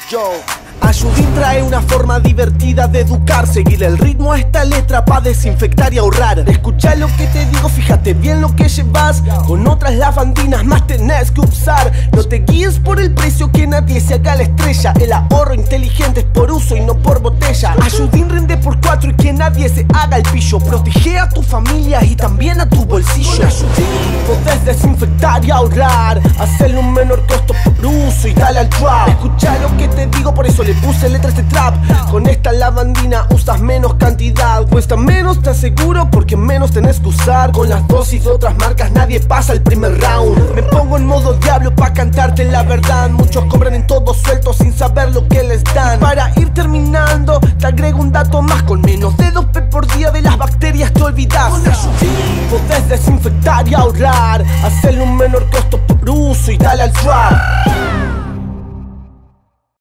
Yo. Ayudín trae una forma divertida de educar. Seguir el ritmo a esta letra pa' desinfectar y ahorrar. Escucha lo que te digo, fíjate bien lo que llevas. Con otras lavandinas más tenés que usar. No te guíes por el precio, que nadie se haga la estrella. El ahorro inteligente es por uso y no por botella. Ayudín rinde por 4 y que nadie se haga el pillo. Protege a tu familia y también a tu bolsillo. Con Ayudín podés desinfectar y ahorrar. Hacerle un menor costo por uso y dale al trap. Escucha lo que te digo, por eso le puse letras de trap. Con esta lavandina usas menos cantidad. Cuesta menos, te aseguro, porque menos tenés que usar. Con las dosis de otras marcas nadie pasa el primer round. Me pongo en modo diablo pa' cantarte la verdad. Muchos cobran en todo suelto sin saber lo que les dan. Para ir terminando, te agrego un dato más. Con menos de 2 p por día de las bacterias te olvidas. Con Ayudín podés desinfectar y ahorrar. Hacerle un menor costo por uso y dale al trap.